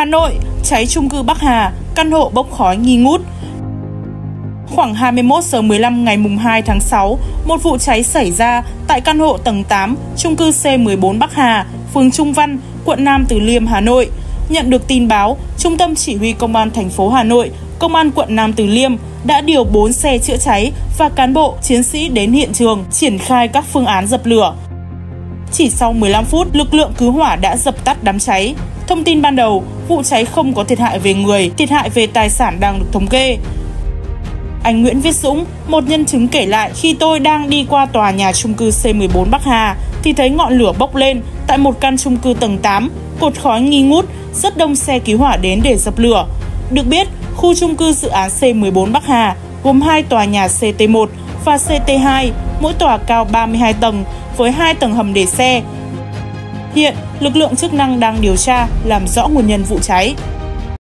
Hà Nội, cháy chung cư Bắc Hà, căn hộ bốc khói nghi ngút. Khoảng 21 giờ 15 ngày 2 tháng 6, một vụ cháy xảy ra tại căn hộ tầng 8, chung cư C14 Bắc Hà, phường Trung Văn, quận Nam Từ Liêm, Hà Nội. Nhận được tin báo, Trung tâm Chỉ huy Công an thành phố Hà Nội, Công an quận Nam Từ Liêm đã điều 4 xe chữa cháy và cán bộ, chiến sĩ đến hiện trường triển khai các phương án dập lửa. Chỉ sau 15 phút, lực lượng cứu hỏa đã dập tắt đám cháy. Thông tin ban đầu, vụ cháy không có thiệt hại về người, thiệt hại về tài sản đang được thống kê. Anh Nguyễn Viết Dũng, một nhân chứng kể lại, khi tôi đang đi qua tòa nhà chung cư C14 Bắc Hà thì thấy ngọn lửa bốc lên tại một căn chung cư tầng 8, cột khói nghi ngút, rất đông xe cứu hỏa đến để dập lửa. Được biết, khu chung cư dự án C14 Bắc Hà gồm 2 tòa nhà CT1 và CT2, mỗi tòa cao 32 tầng với 2 tầng hầm để xe. Hiện, lực lượng chức năng đang điều tra làm rõ nguyên nhân vụ cháy.